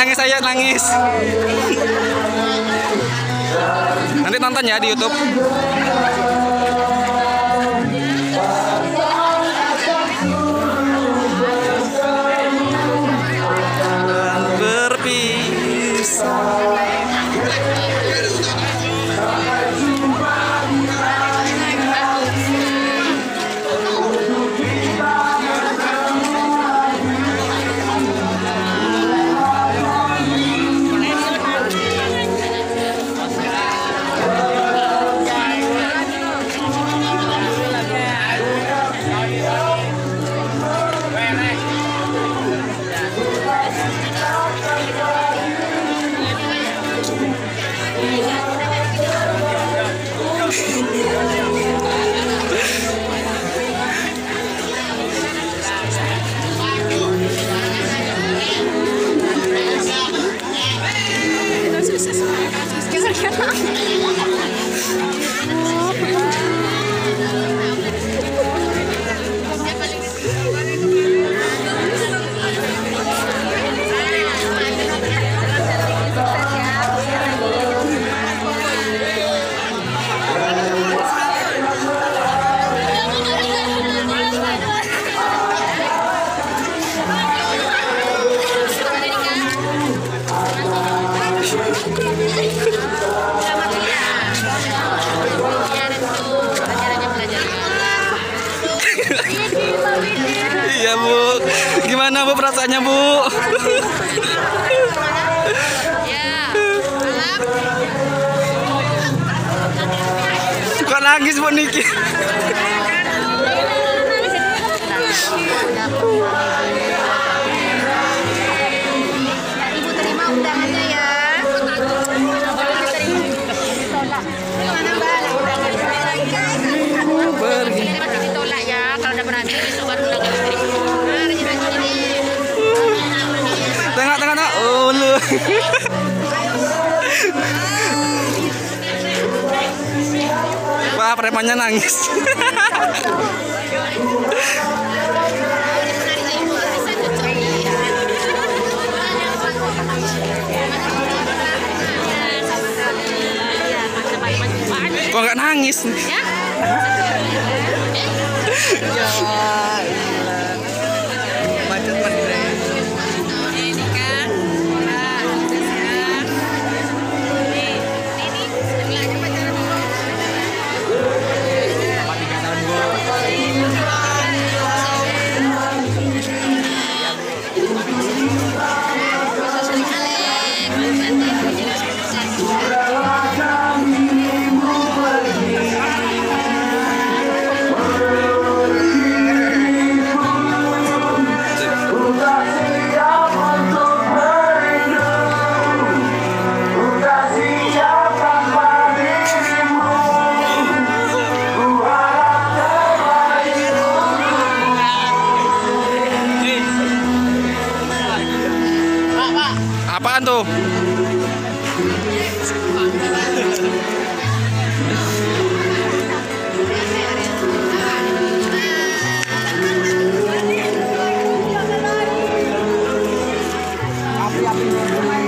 nangis ayo nangis. Nanti tonton ya di YouTube. Berpisah. Iya Bu, gimana Bu perasaannya Bu? Suka nangis Bu Niki. Ibu terima undangannya ya. Pergi. Masih ditolak ya, kalau udah berhasil besok baru undangan istri. Tengok. Oh lu. Wah, premannya nangis. Kok nggak nangis? Ya? Apaan tuh? Api-api